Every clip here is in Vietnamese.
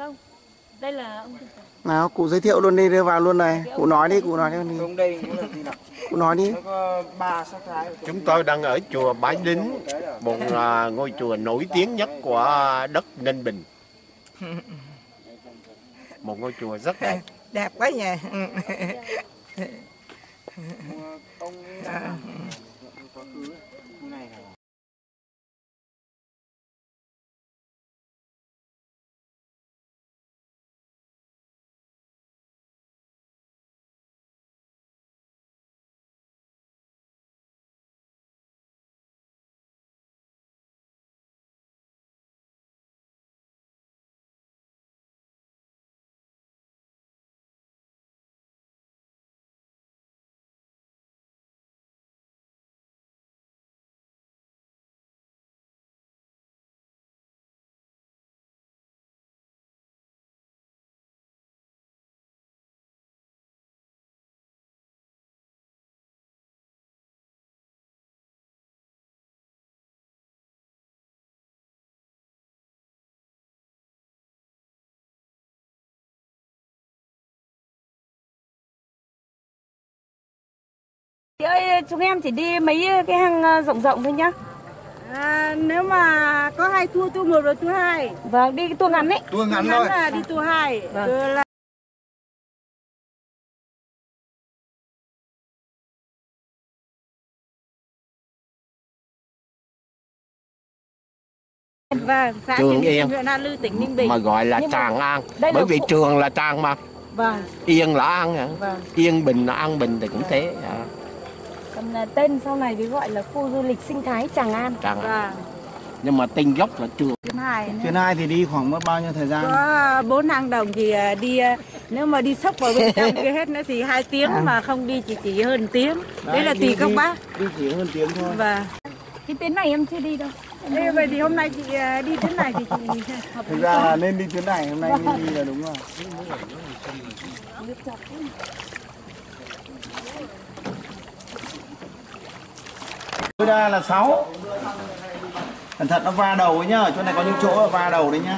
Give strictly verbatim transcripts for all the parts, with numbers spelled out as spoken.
Không, đây là ông. Nào, cụ giới thiệu luôn đi, đưa vào luôn này. Cụ nói đi, cụ nói đi. Không đây có gì nào? Cụ nói đi. Nó có ba sắc thái. Chúng tôi đang ở chùa Bái Đính, một uh, ngôi chùa nổi tiếng nhất của đất Ninh Bình. Một ngôi chùa rất đẹp. Đẹp quá nhỉ. Chị ơi, chúng em chỉ đi mấy cái hang rộng rộng thôi nhá. À, nếu mà có hai tour, tour một và tour hai. Vâng, đi cái tour ngắn ấy. Tour ngắn Tour thôi. ngắn là đi tour hai. Vâng. Tour là... Vâng, xã Trường Yên, huyện Hoa Lư, tỉnh Ninh Bình. mà gọi là Nhưng mà Tràng An, đây là bởi vì phụ- trường là Tràng mà. Vâng, Yên là An hả? vâng. Yên Bình là An Bình thì cũng thế. À. Còn là tên sau này thì gọi là khu du lịch sinh thái Tràng An. Tràng An. Vâng. Nhưng mà tên gốc là trường. Chuyến hai. Chuyến hai thì đi khoảng mất bao nhiêu thời gian? Có bốn hang đồng thì đi, nếu mà đi sốc vào bên trong kia hết nữa thì hai tiếng, À. mà không đi chỉ chỉ hơn tiếng. Đấy, Đấy, là đi- tùy các đi- bác. Đi chỉ hơn tiếng thôi. Và Cái tuyến này em chưa đi đâu. Ê, vậy thì hôm nay chị à, đi chuyến này thì chị hợp Thực lý ra quá. là nên đi chuyến này, hôm nay nên đi là đúng rồi. Tối đa là sáu. Cẩn thận nó va đầu ấy nhá, chỗ này có những chỗ va đầu đấy nhá.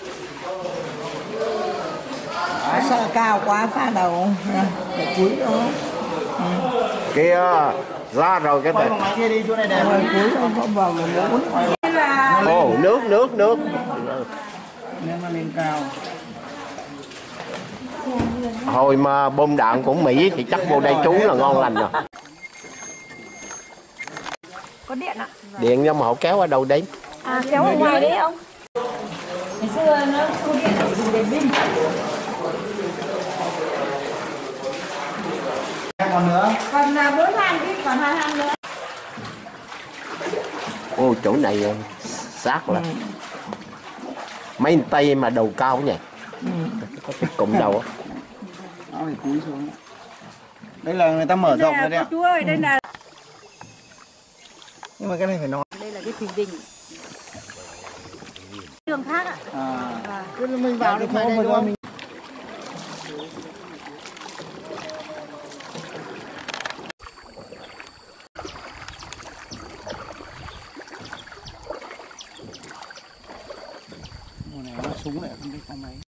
À, sợ cao quá phá đầu. Để cúi đó. Kia, ra rồi cái Quay này. bằng máy kia đi, chỗ này đẹp. Rồi cúi nó có vào một mũi. Đây là Ồ, nước, nước, nước. Nên nó lên cao. Hồi mà bom đạn của Mỹ thì chắc vô đây trú là ngon lành rồi. Có điện ạ. Điện nhưng mà họ kéo ở đâu đấy. À, kéo ở ngoài đấy ông. Ngày xưa nó khu điện ở dùng đèn pin. Còn nữa. còn là bốn hang đi, còn hai hang nữa. Ô, chỗ này sát là. Mấy anh Tây mà đầu cao nhỉ? Có cái cụm đầu á. Nó phải cúi xuống. Đây là người ta mở rộng rồi đấy ạ. Cô chú ơi, đây là Nhưng mà cái này phải nói. đây là cái thủy đình. Đường khác ạ. À. Cứ mình vào được Cái chỗ đây mà đúng không? mình Mùa này nó súng lại không biết có máy.